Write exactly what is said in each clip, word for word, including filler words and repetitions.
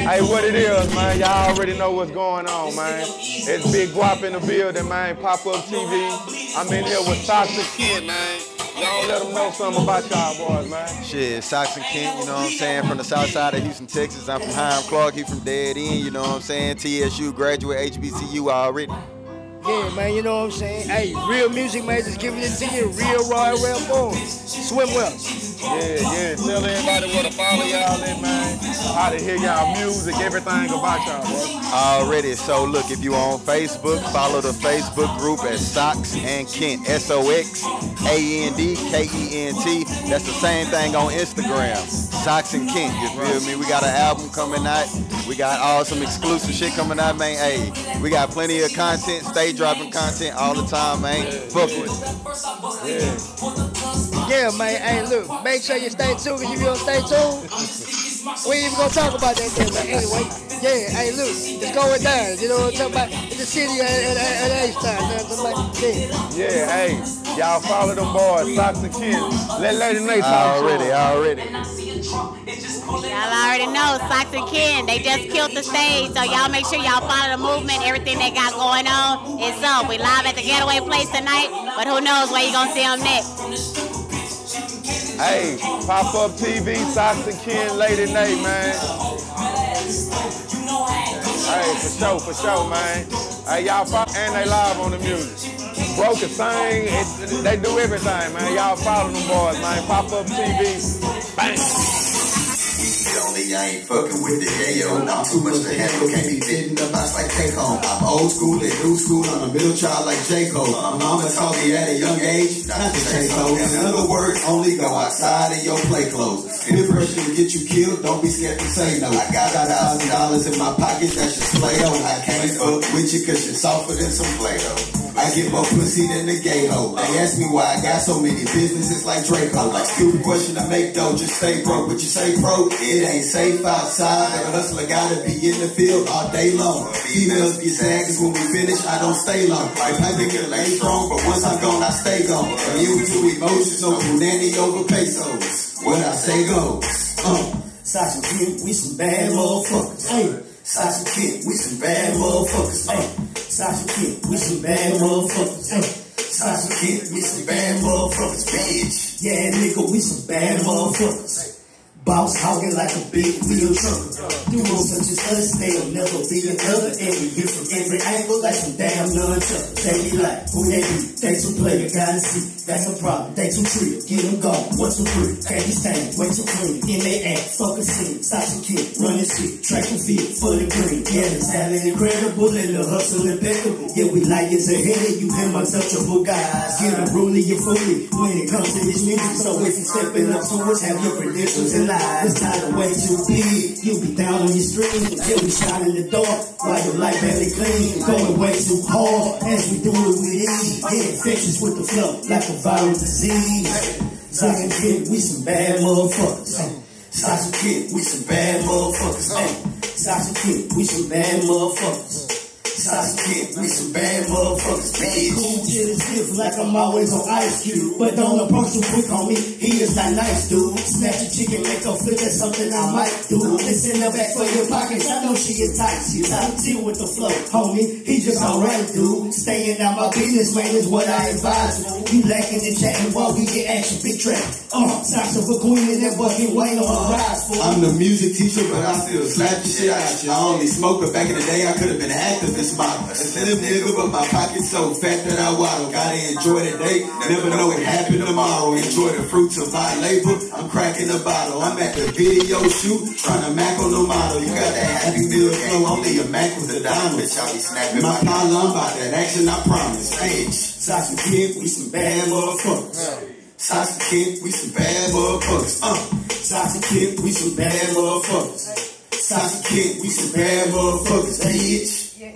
Hey, what it is, man, y'all already know what's going on, man. It's Big Guap in the building, man, Pop-Up T V. I'm in here with Sox and Kent, man. Y'all let them know something about y'all boys, man. Shit, Sox and Kent, you know what I'm saying, from the south side of Houston, Texas. I'm from Hiram Clark, he from Dead End, you know what I'm saying, T S U, graduate H B C U already. Yeah, man, you know what I'm saying? Hey, real music, man, just giving it to you, real raw, real form. Swim well. Yeah, yeah, tell everybody where to follow y'all at, man. How to hear y'all music, everything about y'all, bro. Already, so look, if you on Facebook, follow the Facebook group at Sox and Kent, S O X A N D K E N T. That's the same thing on Instagram, Sox and Kent, you feel me? We got an album coming out. We got all some exclusive shit coming out, man. Hey, we got plenty of content, stay dropping content all the time, man. Yeah, Fuck yeah. with it. Yeah. Yeah, man, hey, look, make sure you stay tuned, because if you don't stay tuned, we ain't even gonna talk about that thing, but anyway, yeah, hey, look, it's going down, you know what I'm talking about? It's the city at, at, at, at H-Town, you know what I'm talking about? Yeah. Yeah, hey, y'all follow them boys, Sox and Kent. Let Lady Nate talk Already, already. Y'all already know, Sox and Kent, they just killed the stage, so y'all make sure y'all follow the movement, everything they got going on. It's up. We live at the Getaway Place tonight, but who knows where you gonna see them next. Hey, Pop-Up T V, Sox and Kent, Lady Nate, man. Hey, for sure, for sure, man. Hey, y'all follow, and they live on the music. Broke can sing, it, they do everything, man. Y'all follow them boys, man. Pop-Up T V, bang. Only I ain't fucking with the yayo. I'm too much to handle, can't be fitting the box like take home. I'm old school and new school, I'm a middle child like J. Cole. My mama taught me at a young age not to chase hoes. In other words, only go outside in your play clothes. Peer pressure to get you killed, don't be scared to say no. I got a thousand dollars in my pocket, that's just Play-Doh. I can't fuck with you cause you're softer than some Play-Doh. I get more pussy than the gay hoe. They ask me why I got so many businesses like Draco. Like stupid question to make though, just stay broke. But you say pro, it ain't safe outside. A hustler gotta be in the field all day long. Females get sad cause when we finish, I don't stay long. My piping get lay strong, but once I'm gone, I stay gone. Immune to emotions, no nanny over pesos. What I say goes. Uh, Sox and Kent, we some bad motherfuckers. Hey, Sox and Kent, we some bad motherfuckers. Hey. Sox and Kent, we some bad motherfuckers. Hey, Sox and Kent, we some bad motherfuckers, bitch. Yeah, nigga, we some bad motherfuckers. Boss hogging like a big wheel trucker. Duos such as us, they'll never be another. And we hit from every angle like some damn nunchuckers. They be like, who they be? They some player, gotta see. That's a problem, they too trill. Get them gone, what's too free? Can't be stained, way too clean. In they act, fuck a scene. Sox and Kent, running shit, track and field, full of green. Yeah, the talent incredible and the hustle impeccable. Yeah, we like it's ahead of you, them untouchable guys. Get them ruling you fully when it comes to this music. So if you stepping up to us, have your credentials in line. It's time way too big. You be down on your stream until we shine in the dark. While your light barely clean, going way too hard. As we do it with ease, get infectious with the flow like a viral disease. Sox and Kent, we some bad motherfuckers. Sox and Kent, we some bad motherfuckers. Sox and Kent, we some bad motherfuckers. Sox and Kent, we some bad motherfuckers, bitch. Cool shit is different, like I'm always on Ice Cube. But don't approach too quick on me, he is not nice, dude. Snatch a chicken, make her flip, that's something I might do. Listen up back for your pockets, I know she is tight. She's out of deal with the flow, homie. He just alright, dude. Staying out my business, man, is what I advise. You lacking in chatting while we get action, big track. Uh, Sox of a queen and that bucket wait on the rise for. I'm the music teacher, but I still slap the shit out you. I only smoke, but back in the day I could have been an activist. A slim nigga, but my pocket's so fat that I waddle. Gotta enjoy the day, never know what happened tomorrow. Enjoy the fruits of my labor, I'm cracking the bottle. I'm at the video shoot, trying to mac on the model. You got that Happy Meal flow, only a Mac with a dime. Bitch, I be snapping my column about that action, I promise. Bitch, Sox and Kent, we some bad motherfuckers. Sox and Kent, we some bad motherfuckers. Uh, Sox and Kent, we some bad motherfuckers. Sox and Kent, we some bad motherfuckers, bitch.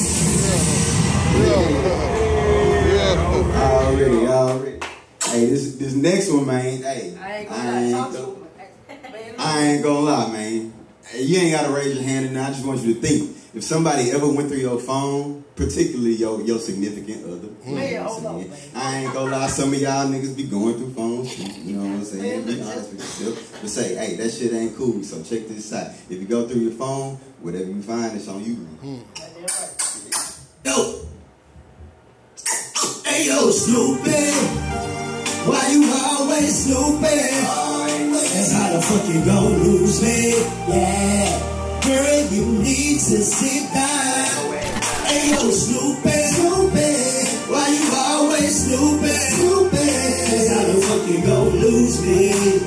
Already, already. Hey, this this next one, man. Hey, I ain't I ain't, gonna gonna, I ain't gonna lie, man. Hey, you ain't gotta raise your hand, and I just want you to think. If somebody ever went through your phone, particularly your your significant other, you know Man, what hold I'm on, saying? man. I ain't gonna lie, some of y'all niggas be going through phones, you know what I'm saying? Be honest with yourself. But say, hey, that shit ain't cool, so check this out. If you go through your phone, whatever you find, it's on you. Hmm. Yo. Hey, yo, Snoopy. Why you always Snoopy? That's how the fuck you gon' lose me. Yeah. Girl, you need to sit down. Hey, yo, Snoopy. Snoopy. Why you always Snoopy? Snoopy. That's how the fuck you gon' lose me.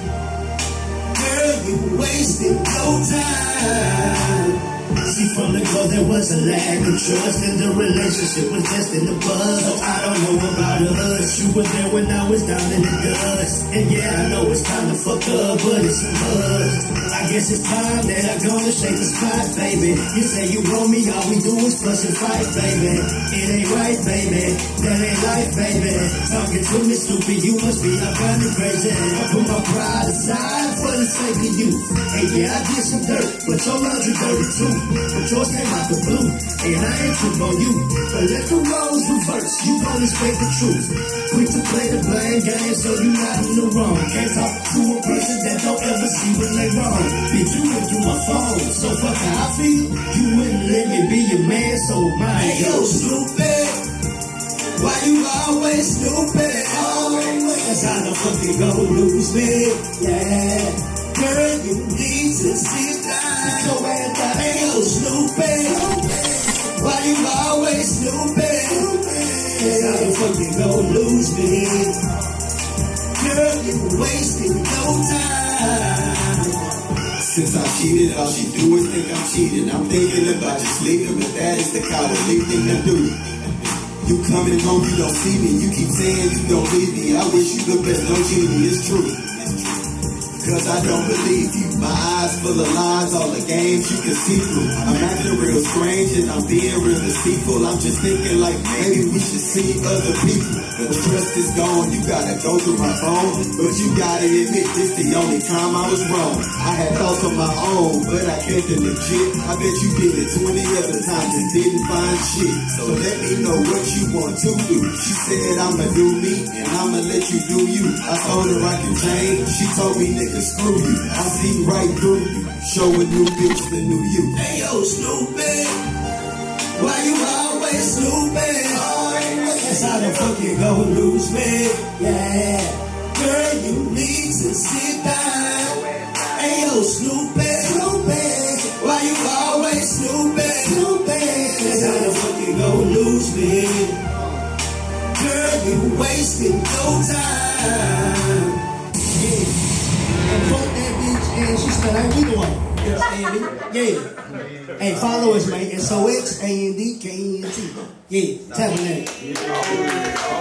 Girl, you wasting no time. See, from the go there was a lack of trust, and the relationship was just in the buzz. So I don't know about us. You were there when I was down in the dust. And yeah, I know it's time to fuck up, but it's a must. I guess it's time that I go to shake the spot, baby. You say you want me, all we do is fuss and fight, baby. It ain't right, baby. That ain't life, baby. Talking to me stupid, you must be up on the crazy. I put my pride aside for the sake of you. Hey, yeah, I did some dirt, but your laundry dirty too. But yours came out the blue, and I ain't trip on you. But let the roles reverse, you gon' expect the truth. Quick to play the blame game, so you not in the wrong. Can't talk to a person that don't ever see when they wrong. Bitch, you went through my phone, so fuck how I feel. You wouldn't let me be your man, so mine. Hey, yo, stupid. Why you always stupid? Always. That's how the fuck you gon' lose me. Yeah. Girl, you need to sit down. Go and die. Hey, yo, stupid. Why you always stupid? That's how the fuck you gon' lose me. Girl, you wasting no time. Since I cheated, all she do is think I'm cheating. I'm thinking about just leaving, but that is the cowardly thing to do. You coming home, you don't see me. You keep saying you don't leave me. I wish you the best, no genie, it's true. Cause I don't believe you. My eyes full of lies, all the games you can see through. I'm acting real strange and I'm being real deceitful. I'm just thinking like maybe we should see other people. The trust is gone, you gotta go through my phone. But you gotta admit this the only time I was wrong. I had thoughts on my own, but I kept it legit. I bet you did it twenty other times and didn't find shit. So let me know what you want to do. She said I'ma do me and I'ma let you do you. I told her I can change. She told me nigga screw you. I see right through you. Show a new bitch the new you. Hey yo, stupid. Why you always stupid? That's how the fuck you gon' lose me. Yeah. Girl, you need to sit down. Hey yo, stupid. Stupid. Why you always stupid? Stupid. That's how the fuck you gon' lose me. Girl, you wasting no time. Yeah. And fuck that bitch, and she still ain't either one. You understand me? Yeah. Hey, follow us, man. S O X A N D K E N T. Yeah, tap on that.